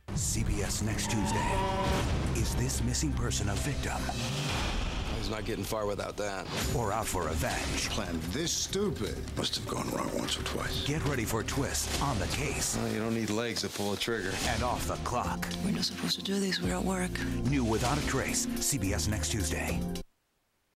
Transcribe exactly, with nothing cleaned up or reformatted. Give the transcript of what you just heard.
C B S next Tuesday. Is this missing person a victim? He's not getting far without that. Or out for revenge? Plan this stupid. Must have gone wrong once or twice. Get ready for twists on the case. Well, you don't need legs to pull a trigger. And off the clock. We're not supposed to do this. We're at work. New Without a Trace. C B S next Tuesday.